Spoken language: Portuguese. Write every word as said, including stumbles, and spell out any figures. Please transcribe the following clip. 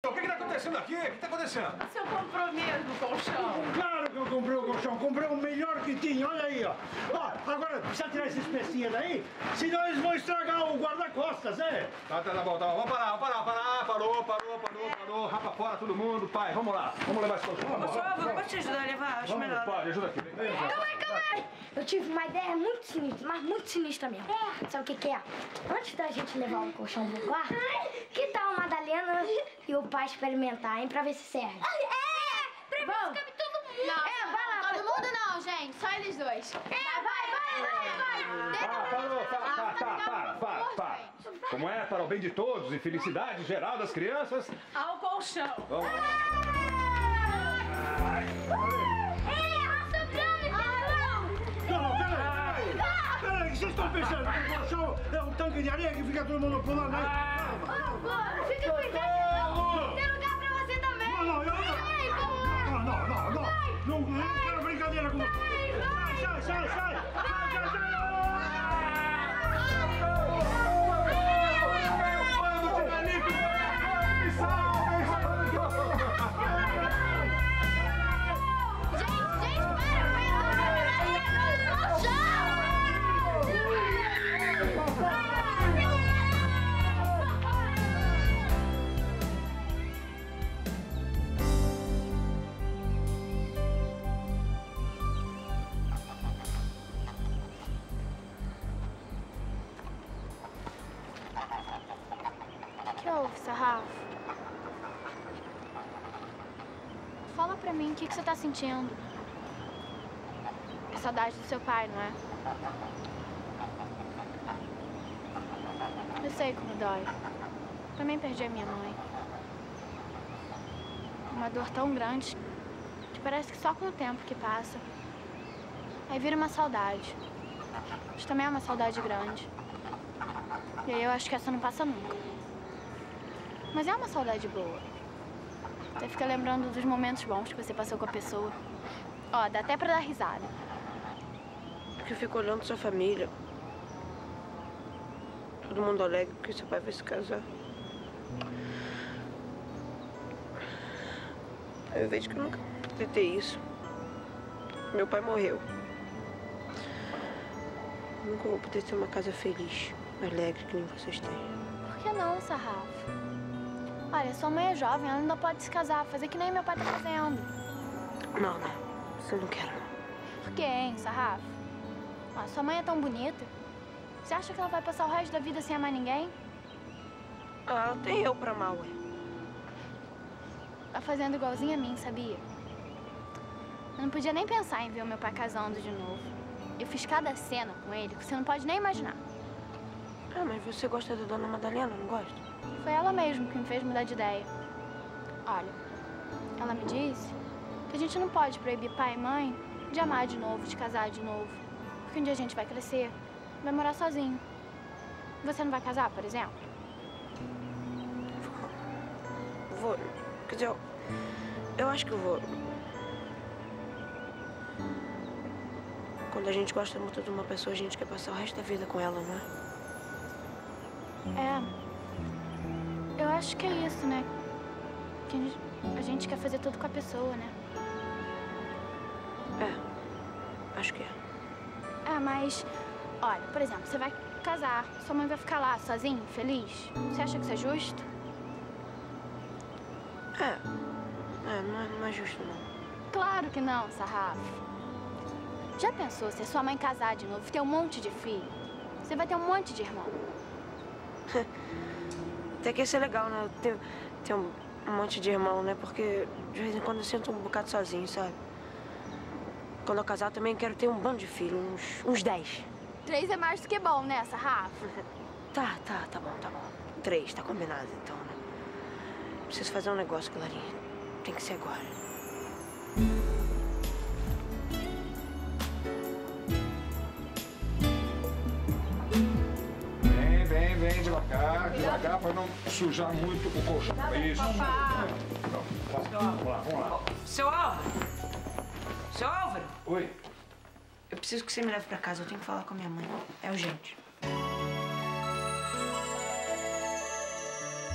O que que tá acontecendo aqui? O que tá acontecendo? O senhor comprou mesmo o colchão? Claro que eu comprei o colchão, comprei o melhor que tinha, olha aí, ó. Ó, agora precisa tirar esses pecinhos daí, senão eles vão estragar o guarda-costas, é? Tá, tá, tá bom, tá bom. Vamos parar, vamos parar, parar. Parou, parou, parou, parou. Rapa fora todo mundo. Pai, vamos lá. Vamos levar esse colchão. Vamos, Ô, Álvaro, pode te ajudar a levar? Acho vamos, melhor. Pode, ajuda aqui. Vem, vem. Calma aí, calma aí. Eu tive uma ideia muito sinistra, mas muito sinistra mesmo. Sabe o que que é? Antes da gente levar o colchão pro quarto, que tal a Madalena e o pai experimentarem pra ver se serve? É! Pra ver se cabe todo mundo. Não, é, vai lá. Todo mundo não, gente. Só eles dois. É, vai, vai, vai, vai. Ah, parou, para, para, para, para, para. Como é? Para o bem de todos e felicidade geral das crianças. Ao colchão. Vamos lá. Não, não, peraí. Peraí, o que vocês estão pensando? Que o colchão é um tanque de areia que fica todo mundo pulando aí? Calma. Fica cuidado. Tem lugar pra você também. Não, não, eu não. Não, não, não, não. Não, eu não quero brincadeira com você. Sai, sai, sai, sai. Sai, sai, sai. O que houve, Sarrafo? Fala pra mim, o que, que você tá sentindo? É saudade do seu pai, não é? Eu sei como dói. Também perdi a minha mãe. Uma dor tão grande que parece que só com o tempo que passa. Aí vira uma saudade. Mas também é uma saudade grande. E aí eu acho que essa não passa nunca. Mas é uma saudade boa. Você fica lembrando dos momentos bons que você passou com a pessoa. Ó, dá até pra dar risada. Porque eu fico olhando sua família. Todo mundo alegre porque seu pai vai se casar. Aí eu vejo que eu nunca vou ter isso. Meu pai morreu. Eu nunca vou poder ter uma casa feliz, alegre, que nem vocês têm. Por que não, Sarrafo? Olha, sua mãe é jovem, ela ainda pode se casar, fazer que nem meu pai tá fazendo. Não, não. Isso eu não quero, não. Por que, hein, Sarrafo? Ó, sua mãe é tão bonita. Você acha que ela vai passar o resto da vida sem amar ninguém? Ah, tem eu pra amar, ué. Tá fazendo igualzinho a mim, sabia? Eu não podia nem pensar em ver o meu pai casando de novo. Eu fiz cada cena com ele que você não pode nem imaginar. Ah, mas você gosta da dona Madalena, não gosta? Foi ela mesmo que me fez mudar de ideia. Olha, ela me disse que a gente não pode proibir pai e mãe de amar de novo, de casar de novo. Porque um dia a gente vai crescer, vai morar sozinho. Você não vai casar, por exemplo? Vou. Quer dizer, eu, eu acho que eu vou. Quando a gente gosta muito de uma pessoa, a gente quer passar o resto da vida com ela, não é? É. Eu acho que é isso, né? Que a gente, a gente quer fazer tudo com a pessoa, né? É. Acho que é. É, mas... Olha, por exemplo, você vai casar, sua mãe vai ficar lá sozinha, feliz. Você acha que isso é justo? É. É, não é, não é justo, não. Claro que não, Sarrafo. Já pensou se a sua mãe casar de novo, ter um monte de filho? Você vai ter um monte de irmão. Até que ia ser legal, né? Ter, ter um, um monte de irmão, né? Porque de vez em quando eu sinto um bocado sozinho, sabe? Quando eu casar, também quero ter um bando de filhos, uns, uns dez. Três é mais do que bom, né, Sarrafo? Tá, tá, tá bom, tá bom. Três, tá combinado, então, né? Preciso fazer um negócio, Clarinha. Tem que ser agora. Vem, vem, vem, devagar, devagar, pra não sujar muito o colchão. Isso. Não, vamos lá, vamos lá. Seu Álvaro! Seu Álvaro! Oi. Eu preciso que você me leve pra casa, eu tenho que falar com a minha mãe. É urgente.